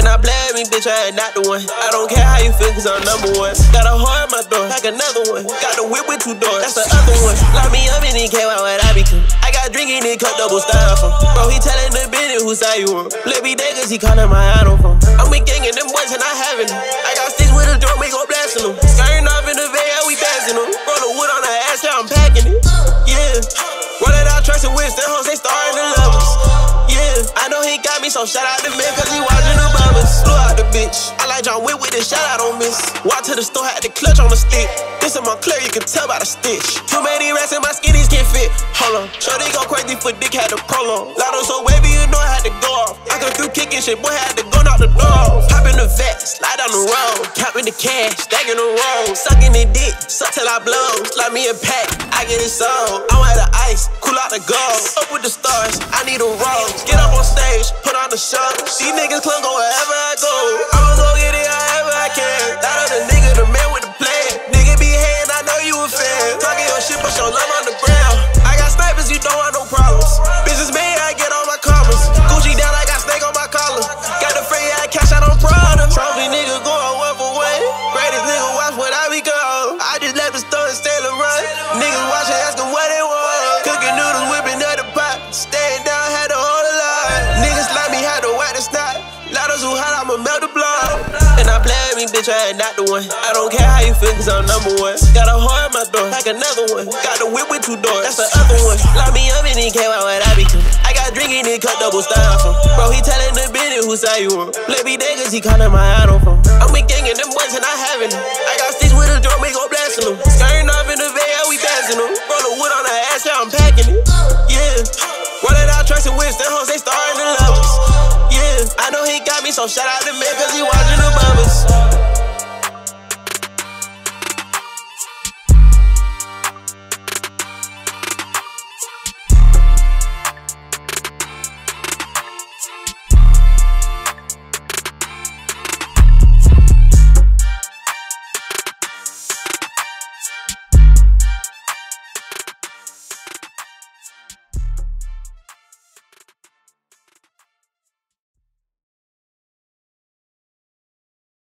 And I blame me, bitch, I ain't not the one. I don't care how you feel, cause I'm number one. Got a whore at my door, like another one. Got the whip with 2 doors, that's the other one. Lock me up and he came out what I become. I got drinking in cup double styrofoam. Bro, he telling the business whose side you on. Let me day cause he calling my idol phone. I'm with gangin' them boys and I having them. I got sticks with a drum, we gon' blasting them. Skirting off in the veil, we passing them. Roll the wood on the ass, yeah, I'm packing it. Yeah. Running out trucks and whips, them hoes, they starting to love us. Yeah, I know he got me, so shout out to man, cause he watching the bombers. Blew out the bitch. I like John Wick with this shot, I don't miss. Walk to the store, had the clutch on the stick. This is my clear, you can tell by the stitch. Too many rats in my skinnies can't fit. Hold on, Shorty go crazy for dick, had to prolong. Lotto so wavy, you know I had to go off. I come through kicking shit, boy, had to go knock the door off. Hop in the vet, slide down the road. Counting the cash, stacking the roll. Sucking the dick, suck till I blow. Slap me a pack, I get it sold. I'm out of ice, cool out the gold. Up with the stars, I need a rose. Get up on stage, put on the show. These niggas clung go wherever I go. I'ma go get it however I can. Thought of the nigga, the man with the plan. Nigga be hating, I know you a fan. Talking your shit, but your love on the ground. I got snipers, you don't want no problems. Business man, I get all my commas. Gucci down, I got snake on my collar. Got the free, I cash out on Prada. Trophy nigga going one for one. Greatest nigga, watch what I become. I just left the store and stay to run. Niggas watching, asking what they want. Cooking noodles, whipping out the pot. Staying down, had to hold a line. Niggas like me, had to whack the snot. Lotto's who hot, I'ma melt the block. And I blame me, bitch, I ain't not the one. I don't care how you feel, cause I'm number one. Got a whore at my door, like another one. Got the whip with 2 doors, that's the other one. Lock me up and he came out what I become. I got drinking in cup double styrofoam. Bro, he telling the business whose side you on. Let me day cause he calling my idol phone. I'm with gangin' them boys and I having them. I got sticks with a drum, we gon' blasting them. Skirting off in the veil, we passing them. Roll the wood on the ass, yeah, I'm packing it. Yeah. Running out trucks and whips, them hoes, they starting to love us. Yeah, I know he got me, so shout out to man, cause he watching the bombers.